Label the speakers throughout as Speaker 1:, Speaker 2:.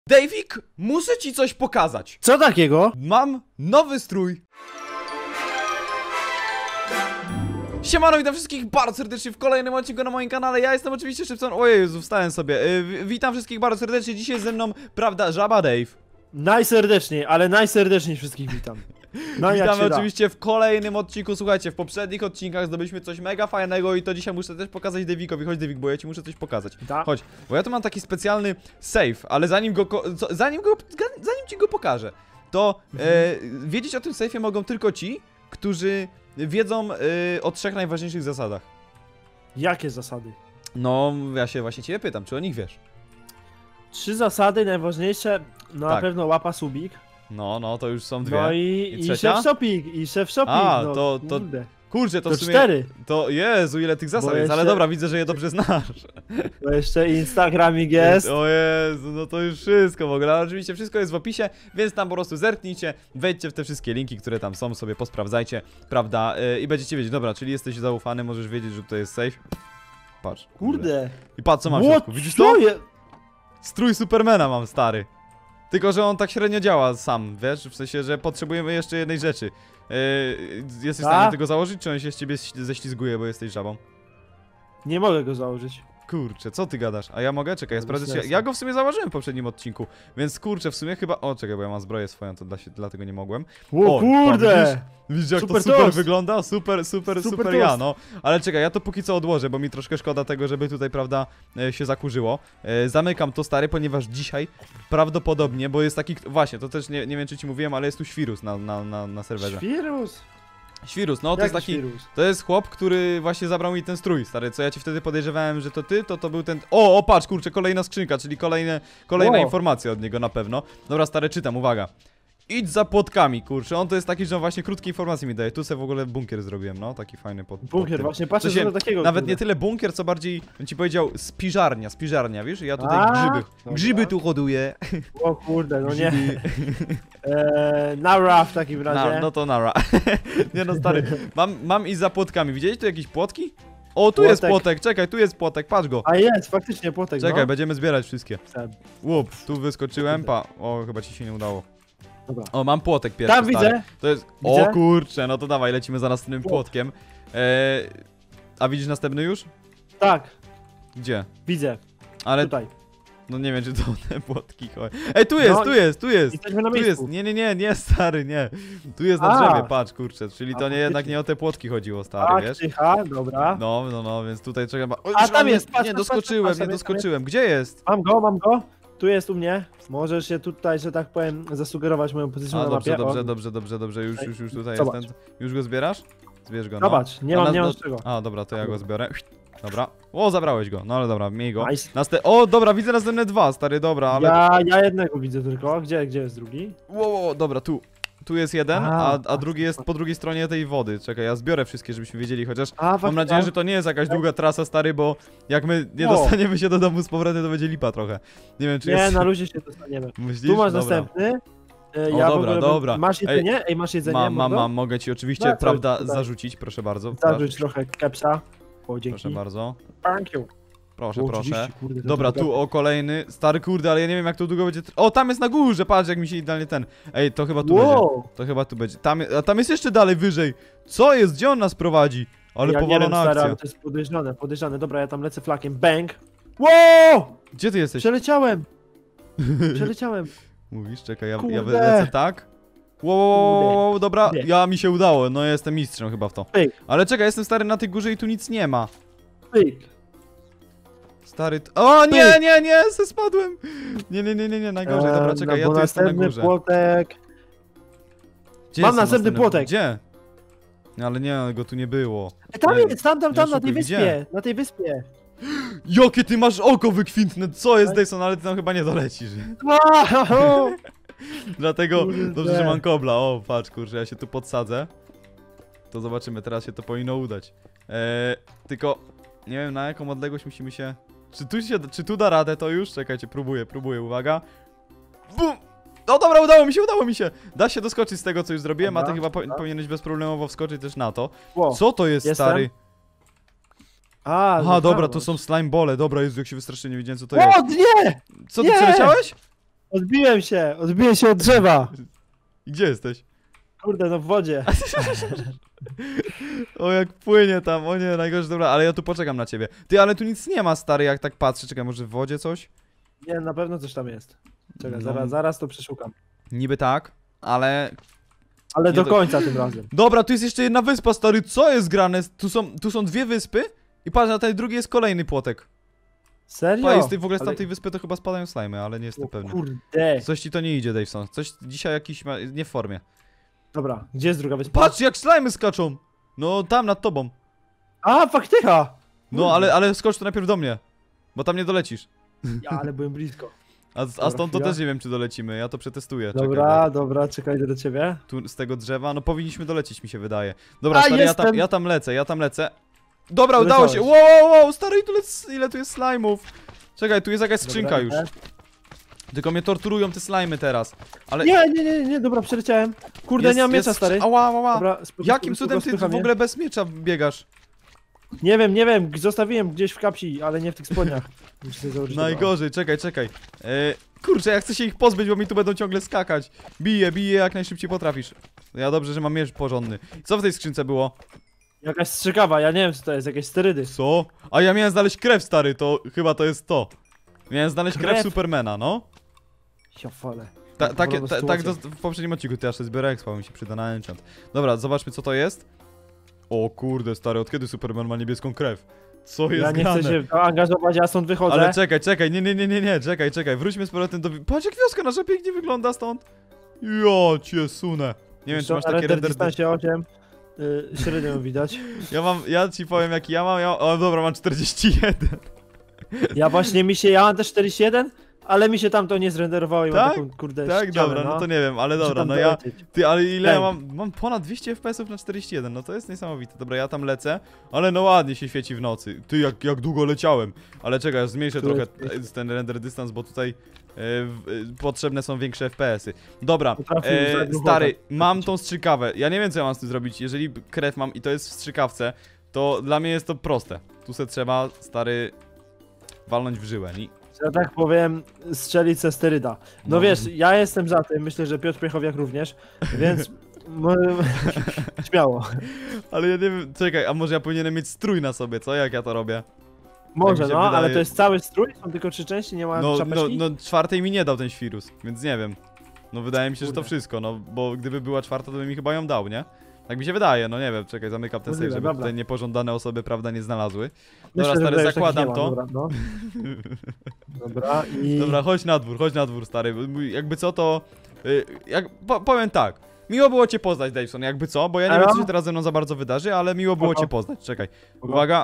Speaker 1: Davik, muszę ci coś pokazać.
Speaker 2: Co takiego?
Speaker 1: Mam nowy strój. Siemano, witam wszystkich bardzo serdecznie w kolejnym odcinku na moim kanale. Ja jestem oczywiście Szybson. Ojej, Jezu, wstałem sobie. Witam wszystkich bardzo serdecznie. Dzisiaj ze mną, prawda, Żaba Dave.
Speaker 2: Najserdeczniej, ale najserdeczniej wszystkich witam. No,
Speaker 1: witamy oczywiście w kolejnym odcinku. Słuchajcie, w poprzednich odcinkach zdobyliśmy coś mega fajnego i to dzisiaj muszę też pokazać Davikowi. Chodź, Davik, bo ja ci muszę coś pokazać. Chodź, bo ja tu mam taki specjalny save, ale zanim ci go pokażę, to wiedzieć o tym safe'ie mogą tylko ci, którzy wiedzą o 3 najważniejszych zasadach.
Speaker 2: Jakie zasady?
Speaker 1: No, ja się właśnie ciebie pytam, czy o nich wiesz?
Speaker 2: 3 zasady najważniejsze, no
Speaker 1: Tak.
Speaker 2: na pewno łapa subik.
Speaker 1: No, to już są 2.
Speaker 2: No i
Speaker 1: trzecia?
Speaker 2: szef shopping,
Speaker 1: A,
Speaker 2: no,
Speaker 1: to kurczę, to w sumie
Speaker 2: 4.
Speaker 1: To Jezu, ile tych zasad
Speaker 2: Bo
Speaker 1: jest, ale
Speaker 2: jeszcze-
Speaker 1: dobra, widzę, że je dobrze znasz.
Speaker 2: Bo jeszcze Instagramik jest.
Speaker 1: O Jezu, no to już wszystko w ogóle, ale oczywiście wszystko jest w opisie, więc tam po prostu zerknijcie, wejdźcie w te wszystkie linki, które tam są, sobie posprawdzajcie, prawda, i będziecie wiedzieć, dobra, czyli jesteś zaufany, możesz wiedzieć, że to jest safe. Patrz.
Speaker 2: Kurde.
Speaker 1: I patrz, co mam w
Speaker 2: What?
Speaker 1: środku, widzisz
Speaker 2: Co
Speaker 1: to?
Speaker 2: je?
Speaker 1: Strój Supermana mam, stary. Tylko, że on tak średnio działa sam, wiesz, w sensie, że potrzebujemy jeszcze jednej rzeczy. Jesteś w stanie tego założyć, czy on się z ciebie ześlizguje, bo jesteś żabą?
Speaker 2: Nie mogę go założyć.
Speaker 1: Kurczę, co ty gadasz? A ja mogę? Czekaj, ja sprawdzę, czy
Speaker 2: Sensu.
Speaker 1: ja go w sumie założyłem w poprzednim odcinku. Więc kurczę, w sumie chyba... O, czekaj, bo ja mam zbroję swoją, to dlatego nie mogłem.
Speaker 2: O kurde!
Speaker 1: Widzisz, jak to
Speaker 2: Super
Speaker 1: super
Speaker 2: toast.
Speaker 1: wygląda? Super
Speaker 2: Super
Speaker 1: ja,
Speaker 2: toast.
Speaker 1: no. Ale czekaj, ja to póki co odłożę, bo mi troszkę szkoda tego, żeby tutaj, prawda, się zakurzyło. Zamykam to, stary, ponieważ dzisiaj prawdopodobnie, bo jest taki... Właśnie, to też nie wiem, czy ci mówiłem, ale jest tu świrus na serwerze.
Speaker 2: Świrus?
Speaker 1: Świrus, no to jest taki...
Speaker 2: Świrus?
Speaker 1: To jest chłop, który właśnie zabrał mi ten strój, stary, co ja ci wtedy podejrzewałem, że to ty, to był ten... O, patrz, kurczę, kolejna skrzynka, czyli kolejna informacja od niego na pewno. Dobra, stary, czytam, uwaga. Idź za płotkami, kurczę, on to jest taki, że on właśnie krótkie informacje mi daje. Tu sobie w ogóle bunkier zrobiłem, no, taki fajny
Speaker 2: Bunkier, właśnie patrzę,
Speaker 1: w sensie,
Speaker 2: że do takiego.
Speaker 1: nawet
Speaker 2: kurde.
Speaker 1: nie tyle bunkier, co bardziej, bym ci powiedział, spiżarnia, wiesz? Ja tutaj
Speaker 2: Dobra.
Speaker 1: grzyby tu hoduję.
Speaker 2: O kurde, no nie.
Speaker 1: Grzyby.
Speaker 2: Nara w takim razie.
Speaker 1: No to nara. Nie no, stary, mam iść za płotkami. Widziałeś tu jakieś płotki? O, tu
Speaker 2: Płotek.
Speaker 1: jest płotek, czekaj, tu jest płotek, patrz go.
Speaker 2: A jest, faktycznie płotek,
Speaker 1: Czekaj,
Speaker 2: no.
Speaker 1: będziemy zbierać wszystkie.
Speaker 2: Tam.
Speaker 1: Łup, tu wyskoczyłem, o, chyba ci się nie udało.
Speaker 2: Dobra.
Speaker 1: O, mam płotek pierwszy,
Speaker 2: Tam
Speaker 1: stary.
Speaker 2: widzę.
Speaker 1: To jest,
Speaker 2: Widzę.
Speaker 1: o kurczę, no to dawaj, lecimy za następnym
Speaker 2: Płot.
Speaker 1: płotkiem. A widzisz następny już?
Speaker 2: Tak,
Speaker 1: Gdzie?
Speaker 2: widzę.
Speaker 1: Ale,
Speaker 2: Tutaj.
Speaker 1: no nie wiem, czy to te płotki chodzi. Ej, tu jest,
Speaker 2: No
Speaker 1: tu jest.
Speaker 2: Jesteśmy na
Speaker 1: Tu jest,
Speaker 2: miejscu.
Speaker 1: nie, stary, nie. Tu jest na
Speaker 2: A.
Speaker 1: drzewie, patrz, kurczę, czyli to nie jednak nie o te płotki chodziło, stary,
Speaker 2: Tak,
Speaker 1: wiesz?
Speaker 2: czyha, dobra.
Speaker 1: No, więc tutaj trzeba... O,
Speaker 2: A, tam jest, patrz,
Speaker 1: Nie
Speaker 2: patrz,
Speaker 1: doskoczyłem,
Speaker 2: patrz,
Speaker 1: nie doskoczyłem. Gdzie jest?
Speaker 2: Mam go. Tu jest u mnie. Możesz się tutaj, że tak powiem, zasugerować moją pozycję
Speaker 1: A,
Speaker 2: na mapie.
Speaker 1: dobrze, już tutaj
Speaker 2: Zobacz.
Speaker 1: jestem. Już go zbierasz? Zbierz go, no.
Speaker 2: Zobacz, nie mam z czego.
Speaker 1: A, dobra, to ja go zbiorę. Dobra. O, zabrałeś go. No ale dobra, miej go.
Speaker 2: Nice.
Speaker 1: O, dobra, widzę następne 2, stary, dobra, ale...
Speaker 2: Ja jednego widzę tylko. Gdzie jest drugi?
Speaker 1: Wow, dobra, tu jest jeden,
Speaker 2: A,
Speaker 1: a drugi jest po drugiej stronie tej wody. Czekaj, ja zbiorę wszystkie, żebyśmy wiedzieli, chociaż
Speaker 2: A,
Speaker 1: mam nadzieję, że to nie jest jakaś długa trasa, stary, bo jak my nie dostaniemy się do domu z powrotem, to będzie lipa trochę. Nie wiem, czy
Speaker 2: Nie,
Speaker 1: jest...
Speaker 2: na luzie się dostaniemy.
Speaker 1: Myślisz?
Speaker 2: Tu masz
Speaker 1: Dobra.
Speaker 2: następny.
Speaker 1: O,
Speaker 2: Ja
Speaker 1: dobra,
Speaker 2: w ogóle
Speaker 1: dobra.
Speaker 2: Masz jedzenie? Ej, masz jedzenie?
Speaker 1: Mam, mogę ci oczywiście,
Speaker 2: No, co
Speaker 1: prawda,
Speaker 2: tutaj?
Speaker 1: zarzucić, proszę bardzo.
Speaker 2: Zarzuć trochę kepsa. O, dzięki.
Speaker 1: Proszę bardzo.
Speaker 2: Thank you.
Speaker 1: Proszę,
Speaker 2: O,
Speaker 1: proszę.
Speaker 2: 30, kurde, to
Speaker 1: Dobra,
Speaker 2: droga.
Speaker 1: tu o kolejny. Stary kurde, ale ja nie wiem jak to długo będzie. O, tam jest na górze, patrz jak mi się idealnie ten. Ej, to chyba tu będzie. To chyba tu będzie. Tam jest jeszcze dalej wyżej. Co jest? Gdzie on nas prowadzi? Ale
Speaker 2: Ja nie
Speaker 1: powalona
Speaker 2: wiem, stary,
Speaker 1: akcja.
Speaker 2: ale to jest podejrzane. Dobra, ja tam lecę flakiem. Bang! Wow!
Speaker 1: Gdzie ty jesteś?
Speaker 2: Przeleciałem!
Speaker 1: Mówisz, czekaj, ja
Speaker 2: Kurde.
Speaker 1: lecę tak. Wow, dobra,
Speaker 2: Nie.
Speaker 1: mi się udało. No ja jestem mistrzem chyba w to.
Speaker 2: Pyk.
Speaker 1: Ale czekaj, jestem stary na tej górze i tu nic nie ma.
Speaker 2: Pyk.
Speaker 1: Stary. O nie, spadłem. Nie, najgorzej. Dobra, czekaj, ja tu jestem na górze.
Speaker 2: Płotek.
Speaker 1: Gdzie
Speaker 2: Mam
Speaker 1: jest
Speaker 2: następny płotek.
Speaker 1: Gdzie? No, ale nie, go tu nie było.
Speaker 2: Tam
Speaker 1: Nie,
Speaker 2: jest, tam,
Speaker 1: nie
Speaker 2: na tej
Speaker 1: oszukuj,
Speaker 2: wyspie.
Speaker 1: gdzie?
Speaker 2: Na tej wyspie.
Speaker 1: Jakie ty masz oko wykwintne, co jest Dyson, ale ty tam chyba nie dolecisz.
Speaker 2: Wow!
Speaker 1: Dlatego
Speaker 2: Kurde.
Speaker 1: dobrze, że mam kobla. O, patrz, kurczę, ja się tu podsadzę. To zobaczymy, teraz się to powinno udać. Tylko nie wiem na jaką odległość musimy się... Czy tu da radę to już? Czekajcie, próbuję, uwaga. Bum! No dobra, udało mi się. Da się doskoczyć z tego, co już zrobiłem, a ty chyba powinieneś bezproblemowo wskoczyć też na to.
Speaker 2: Wow.
Speaker 1: Co to jest,
Speaker 2: Jestem.
Speaker 1: stary?
Speaker 2: Aha,
Speaker 1: dobra, to są slime bole. Dobra, Jezu, jak się wystraszyłem, nie wiedziałem co to jest.
Speaker 2: O, nie!
Speaker 1: Co, ty
Speaker 2: Nie!
Speaker 1: przeleciałeś?
Speaker 2: Odbiłem się od drzewa.
Speaker 1: I gdzie jesteś?
Speaker 2: Kurde, no w wodzie.
Speaker 1: O, jak płynie tam, o nie, najgorzej, dobra, ale ja tu poczekam na ciebie. Ty, ale tu nic nie ma, stary, jak tak patrzę, czekaj, może w wodzie coś?
Speaker 2: Nie, na pewno coś tam jest. Czekaj,
Speaker 1: No.
Speaker 2: zaraz to przeszukam.
Speaker 1: Niby tak, ale...
Speaker 2: Ale
Speaker 1: Nie
Speaker 2: do
Speaker 1: do-
Speaker 2: końca tym razem.
Speaker 1: Dobra, tu jest jeszcze jedna wyspa, stary, co jest grane? Tu są dwie wyspy i patrz, na tej drugiej jest kolejny płotek.
Speaker 2: Serio?
Speaker 1: Pa, jest w ogóle z
Speaker 2: Ale-
Speaker 1: tamtej wyspy to chyba spadają slimy, ale nie jestem
Speaker 2: O
Speaker 1: pewny.
Speaker 2: kurde.
Speaker 1: Coś ci to nie idzie, Daveson, coś dzisiaj jakiś ma... nie w formie.
Speaker 2: Dobra, gdzie jest druga wyspa?
Speaker 1: Patrz, jak slimy skaczą! No, tam, nad tobą.
Speaker 2: A, faktycha!
Speaker 1: No, ale skocz tu najpierw do mnie, bo tam nie dolecisz.
Speaker 2: Ja, ale byłem blisko.
Speaker 1: A stąd to
Speaker 2: chwila.
Speaker 1: też nie wiem, czy dolecimy, ja to przetestuję. Czekaj,
Speaker 2: Dobra, czekaj, idę do ciebie.
Speaker 1: tu z tego drzewa, no powinniśmy dolecieć, mi się wydaje. Dobra,
Speaker 2: A,
Speaker 1: stary,
Speaker 2: jestem.
Speaker 1: ja tam lecę. Dobra, udało się. Wow, stary, ile tu jest slime'ów. Czekaj, tu jest jakaś skrzynka
Speaker 2: Dobra,
Speaker 1: już.
Speaker 2: idę.
Speaker 1: Tylko mnie torturują te slimy teraz. Ale...
Speaker 2: Nie, dobra, przeleciałem. Kurde, nie mam miecza, stary.
Speaker 1: Ała.
Speaker 2: Dobra,
Speaker 1: Jakim cudem ty
Speaker 2: spycha
Speaker 1: w
Speaker 2: mnie.
Speaker 1: ogóle bez miecza biegasz?
Speaker 2: Nie wiem, zostawiłem gdzieś w kapsi, ale nie w tych spodniach. Muszę sobie założyć
Speaker 1: Najgorzej, czekaj. Kurczę, ja chcę się ich pozbyć, bo mi tu będą ciągle skakać. Bije jak najszybciej potrafisz. Ja dobrze, że mam miecz porządny. Co w tej skrzynce było?
Speaker 2: Jakaś strzykawa, ja nie wiem co to jest, jakieś sterydy.
Speaker 1: Co? A ja miałem znaleźć krew, stary, to chyba to jest to. Miałem znaleźć krew
Speaker 2: Krew?
Speaker 1: Supermana, no.
Speaker 2: Ja fale.
Speaker 1: Tak w poprzednim odcinku, ty aż sobie zbiorę expa, mi się przyda na enchant. Dobra, zobaczmy co to jest. O kurde, stary, od kiedy Superman ma niebieską krew? Co jest
Speaker 2: Ja nie
Speaker 1: grane?
Speaker 2: chcę się w to angażować, ja stąd wychodzę.
Speaker 1: Ale czekaj, nie, czekaj, wróćmy z powrotem do... Patrz jak wioska nasza pięknie wygląda stąd. Ja cię sunę. Nie wiem czy masz takie render...
Speaker 2: dystansie 8. Średnio widać.
Speaker 1: Ja ci powiem jaki ja mam, o dobra, mam 41.
Speaker 2: Ja mam też 41, ale mi się tam to nie zrenderowało i
Speaker 1: Tak?
Speaker 2: mam taką kurde
Speaker 1: Tak,
Speaker 2: ścianę,
Speaker 1: dobra, no to nie wiem, ale
Speaker 2: Muszę
Speaker 1: dobra,
Speaker 2: tam
Speaker 1: no ja...
Speaker 2: dolecieć.
Speaker 1: Ty, ale ile ja
Speaker 2: Ten.
Speaker 1: mam ponad 200 FPS-ów na 41, no to jest niesamowite. Dobra, ja tam lecę, ale no ładnie się świeci w nocy. Ty, jak długo leciałem. Ale czekaj, aż zmniejszę
Speaker 2: Tu
Speaker 1: trochę
Speaker 2: jest-
Speaker 1: ten render dystans, bo tutaj potrzebne są większe FPS-y. Dobra,
Speaker 2: Potrafił zadruchotać.
Speaker 1: stary, mam tą strzykawę. Ja nie wiem co ja mam z tym zrobić. Jeżeli krew mam i to jest w strzykawce, to dla mnie jest to proste. Tu se trzeba, stary, walnąć w żyłę.
Speaker 2: Że tak powiem, strzelić ze steryda. No wiesz, ja jestem za tym, myślę, że Piotr Piechowiak również, więc śmiało.
Speaker 1: Ale ja nie wiem, czekaj, a może ja powinienem mieć strój na sobie, co? Jak ja to robię?
Speaker 2: Może,
Speaker 1: mi się
Speaker 2: no, ale
Speaker 1: wydaje.
Speaker 2: to jest cały strój? Są tylko 3 części, nie ma czapeczki?
Speaker 1: No, czwartej mi nie dał ten świrus, więc nie wiem. No wydaje mi się, że to
Speaker 2: Kurde.
Speaker 1: wszystko, no bo gdyby była czwarta, to by mi chyba ją dał, nie? Tak mi się wydaje, no nie wiem, czekaj, zamykam ten
Speaker 2: Możliwe,
Speaker 1: save, żeby
Speaker 2: dobra.
Speaker 1: tutaj niepożądane osoby, prawda, nie znalazły.
Speaker 2: Myślę,
Speaker 1: Dobra,
Speaker 2: że
Speaker 1: stary,
Speaker 2: już takich
Speaker 1: zakładam
Speaker 2: nie ma,
Speaker 1: to.
Speaker 2: Dobra, no. Dobra, i...
Speaker 1: Dobra, chodź na dwór, stary, jakby co to... powiem tak, miło było cię poznać, Daveson, jakby co, bo ja nie wiem, co się teraz ze mną za bardzo wydarzy, ale miło było cię poznać, czekaj. Uwaga.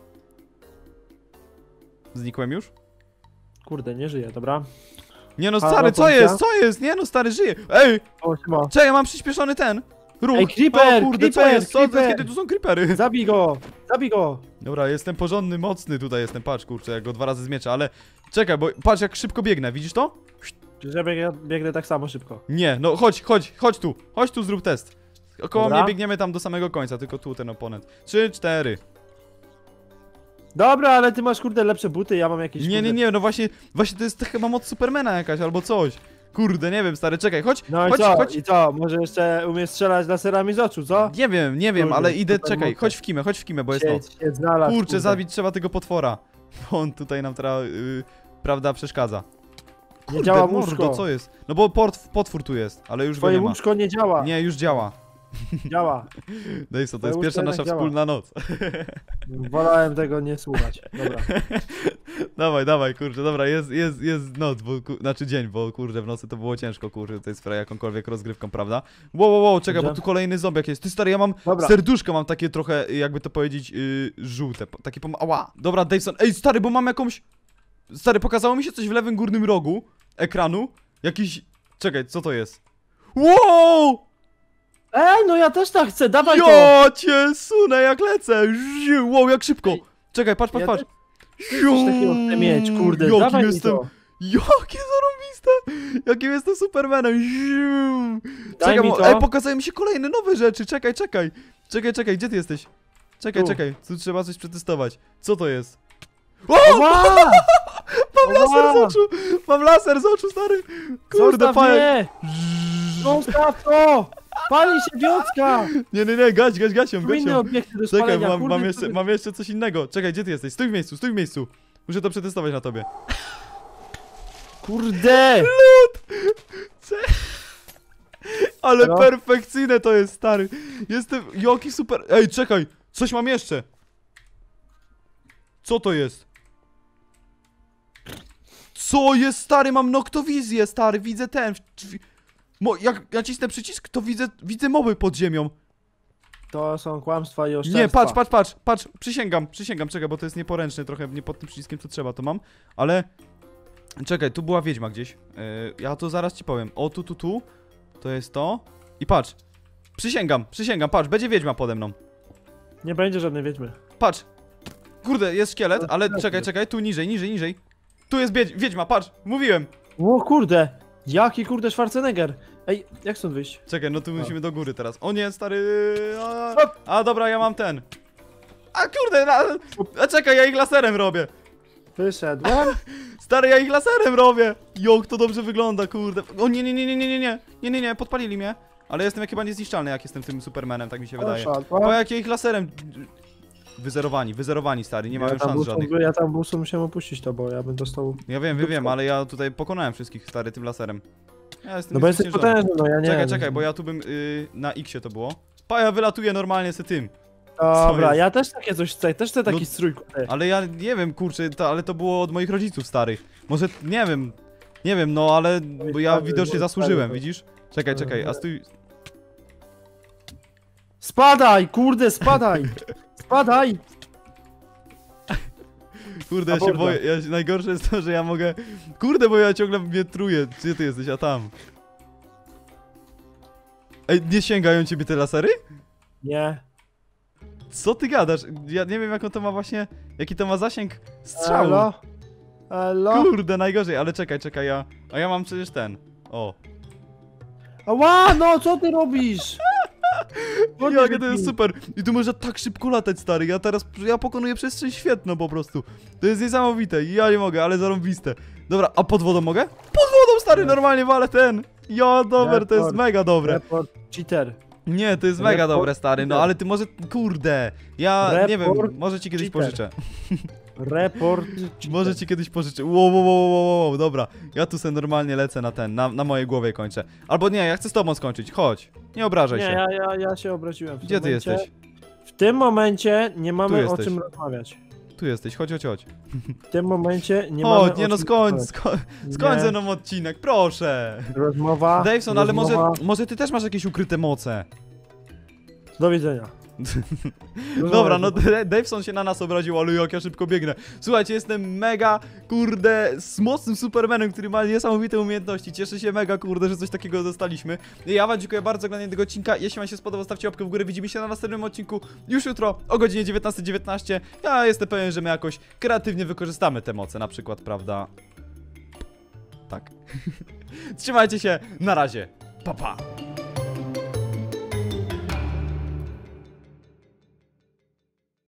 Speaker 1: Znikłem już?
Speaker 2: Kurde, nie żyje, dobra.
Speaker 1: Nie no,
Speaker 2: Halo,
Speaker 1: stary, co
Speaker 2: policja?
Speaker 1: jest? Co jest? Nie no, stary, żyje. Ej,
Speaker 2: O, siema.
Speaker 1: czekaj, mam przyspieszony ten ruch.
Speaker 2: Ej, creeper,
Speaker 1: O kurde, co
Speaker 2: creeper,
Speaker 1: jest? Co?
Speaker 2: creeper.
Speaker 1: Kiedy tu są creepery?
Speaker 2: Zabij go! Zabij go!
Speaker 1: Dobra, jestem porządny, mocny tutaj jestem, patrz, kurczę, jak go 2 razy zmieczę, ale... Czekaj, bo patrz jak szybko biegnę, widzisz to?
Speaker 2: Że ja biegnę tak samo szybko.
Speaker 1: Nie, no chodź tu, zrób test. Około
Speaker 2: Dobra.
Speaker 1: mnie biegniemy tam do samego końca, tylko tu ten oponent. 3, 4.
Speaker 2: Dobra, ale ty masz kurde lepsze buty, ja mam jakieś
Speaker 1: Nie, no właśnie to jest chyba moc Supermana jakaś albo coś. Kurde, nie wiem, stary, czekaj, chodź,
Speaker 2: No
Speaker 1: chodź.
Speaker 2: i co? Może jeszcze umiesz strzelać laserami z oczu, co?
Speaker 1: Nie wiem,
Speaker 2: Kurde,
Speaker 1: ale idę,
Speaker 2: super
Speaker 1: czekaj,
Speaker 2: mocno.
Speaker 1: chodź w kimę, bo jest noc.
Speaker 2: Siedź, znalazł,
Speaker 1: Kurczę,
Speaker 2: kurde.
Speaker 1: zabić trzeba tego potwora. On tutaj nam teraz, prawda, przeszkadza.
Speaker 2: Nie działa
Speaker 1: mordo,
Speaker 2: łóżko.
Speaker 1: co jest? No bo potwór tu jest, ale już
Speaker 2: Twoje
Speaker 1: go nie ma.
Speaker 2: łóżko nie działa.
Speaker 1: Nie, już działa.
Speaker 2: Działa.
Speaker 1: Dejso, to
Speaker 2: Twoje
Speaker 1: jest pierwsza
Speaker 2: łóżko
Speaker 1: nasza
Speaker 2: jednak działa.
Speaker 1: wspólna noc.
Speaker 2: Wolałem tego nie słuchać. Dobra.
Speaker 1: Dawaj, kurczę, dobra, jest noc, znaczy dzień, bo kurde, w nocy to było ciężko, kurde, to jest fra jakąkolwiek rozgrywką, prawda? Wow, czekaj, bo
Speaker 2: Dobrze.
Speaker 1: tu kolejny zombiak jest. Ty stary, ja mam
Speaker 2: Dobra.
Speaker 1: serduszko, mam takie trochę, jakby to powiedzieć, żółte, takie ała. Dobra, Daveson, ej stary, bo mam jakąś... Stary, pokazało mi się coś w lewym górnym rogu ekranu. Jakiś... Czekaj, co to jest? Wow!
Speaker 2: Ej, no ja też tak chcę, dawaj to!
Speaker 1: Ja cię sunę, jak lecę! Wow, jak szybko!
Speaker 2: Ej,
Speaker 1: Czekaj, patrz.
Speaker 2: ja też coś takiego chcę mieć, kurde,
Speaker 1: Jakim
Speaker 2: dawaj
Speaker 1: jestem...
Speaker 2: mi to.
Speaker 1: Jakie zarąbiste! Jakim jestem Supermanem!
Speaker 2: Daj mi to.
Speaker 1: Ej, pokazały mi się kolejne nowe rzeczy, czekaj, gdzie ty jesteś?
Speaker 2: Tu.
Speaker 1: Czekaj, tu trzeba coś przetestować. Co to jest? O!
Speaker 2: Ła!
Speaker 1: mam laser z oczu! Mam laser z oczu, stary! Kurde,
Speaker 2: Zostaw
Speaker 1: pajek!
Speaker 2: mnie! Zostaw to! Pali się wioska!
Speaker 1: Nie, gaś ją,
Speaker 2: Tu inne obiekty do
Speaker 1: Czekaj,
Speaker 2: spalenia, kurde,
Speaker 1: mam jeszcze coś innego. Czekaj, gdzie ty jesteś? Stój w miejscu. Muszę to przetestować na tobie.
Speaker 2: Kurde!
Speaker 1: Ale
Speaker 2: No.
Speaker 1: perfekcyjne to jest, stary. Jestem, jaki super... Ej, czekaj, coś mam jeszcze. Co to jest? Co jest, stary? Mam noktowizję, stary, widzę ten... Jak nacisnę przycisk, to widzę moby pod ziemią.
Speaker 2: To są kłamstwa i oszczerstwa.
Speaker 1: Nie, patrz, przysięgam, czekaj, bo to jest nieporęczne, trochę nie pod tym przyciskiem co trzeba, to mam, ale... Czekaj, tu była wiedźma gdzieś, ja to zaraz ci powiem, o tu, to jest to i patrz, przysięgam, patrz, będzie wiedźma pode mną,
Speaker 2: Nie będzie żadnej wiedźmy.
Speaker 1: patrz, kurde, jest szkielet, ale czekaj, tu niżej, tu jest wiedźma, patrz, mówiłem.
Speaker 2: O kurde! Jaki kurde Schwarzenegger! Ej, jak stąd wyjść?
Speaker 1: Czekaj, no tu musimy do góry teraz, o nie, stary, a dobra, ja mam ten, a kurde, a czekaj, ja ich laserem robię.
Speaker 2: Wyszedłem.
Speaker 1: Stary, ja ich laserem robię! Jak to dobrze wygląda, kurde. O nie, podpalili mnie. Ale jestem chyba niezniszczalny, jak jestem tym Supermanem, tak mi się wydaje. O, jak ja ich laserem... Wyzerowani, stary, nie mają szans żadnych.
Speaker 2: Ja tam busu musiałem opuścić to, bo ja bym dostał...
Speaker 1: Ja wiem, ale ja tutaj pokonałem wszystkich, stary, tym laserem. Ja jestem
Speaker 2: No bo jesteś
Speaker 1: niezwyciężony.
Speaker 2: potężny, no ja nie.
Speaker 1: Czekaj, bo ja tu bym... na X-ie to było. Ja wylatuję normalnie z tym.
Speaker 2: Dobra, ja też takie coś chcę, też chcę taki
Speaker 1: No,
Speaker 2: strój, kurde.
Speaker 1: Ale ja nie wiem, kurczę, ale to było od moich rodziców starych. Może, nie wiem, no ale bo ja widocznie zasłużyłem, widzisz? Czekaj, a stój...
Speaker 2: Spadaj, kurde, spadaj! Spadaj!
Speaker 1: Kurde, ja się boję, najgorsze jest to, że ja mogę... Kurde, bo ja ciągle mnie truję. Gdzie ty jesteś? A tam. Ej, nie sięgają ciebie te lasery?
Speaker 2: Nie.
Speaker 1: Co ty gadasz? Ja nie wiem, jaką to ma właśnie... Jaki to ma zasięg strzału.
Speaker 2: Elo?
Speaker 1: Kurde, najgorzej, ale czekaj, a ja mam przecież ten. O.
Speaker 2: Ała, no co ty robisz?
Speaker 1: Jakie to jest super! I tu można tak szybko latać, stary. Ja pokonuję przestrzeń świetną po prostu. To jest niesamowite. Ja nie mogę, ale zarąbiste. Dobra, a pod wodą mogę? Pod wodą, stary, normalnie walę ten. Ja, dober, to jest mega dobre.
Speaker 2: Report cheater.
Speaker 1: Nie, to jest mega dobre, stary, no ale ty może, kurde. Ja nie wiem, może ci kiedyś
Speaker 2: cheater.
Speaker 1: pożyczę.
Speaker 2: Report cheater.
Speaker 1: Może ci kiedyś pożyczę. Wow, dobra. Ja tu sobie normalnie lecę na ten, na mojej głowie kończę. Albo nie, ja chcę z tobą skończyć, chodź. Nie obrażaj się.
Speaker 2: Nie, ja się obraziłem.
Speaker 1: Gdzie ty jesteś?
Speaker 2: W tym momencie nie
Speaker 1: Tu
Speaker 2: mamy o
Speaker 1: jesteś.
Speaker 2: czym rozmawiać.
Speaker 1: Tu jesteś, chodź.
Speaker 2: W tym momencie nie mamy
Speaker 1: Chodź, nie
Speaker 2: o
Speaker 1: no
Speaker 2: czym
Speaker 1: skończ
Speaker 2: rozmawiać.
Speaker 1: ze mną odcinek, proszę.
Speaker 2: Rozmowa.
Speaker 1: Daveson, ale
Speaker 2: rozmowa.
Speaker 1: może ty też masz jakieś ukryte moce.
Speaker 2: Do widzenia.
Speaker 1: Dobra, no Daveson się na nas obraził, ale jak ja szybko biegnę. Słuchajcie, jestem mega, kurde, z mocnym Supermanem, który ma niesamowite umiejętności. Cieszę się mega, kurde, że coś takiego dostaliśmy. Ja wam dziękuję bardzo za oglądanie tego odcinka. Jeśli wam się spodobał, stawcie łapkę w górę. Widzimy się na następnym odcinku już jutro o godzinie 19:19. Ja jestem pewien, że my jakoś kreatywnie wykorzystamy te moce, na przykład, prawda? Tak. Trzymajcie się, na razie. Pa, pa.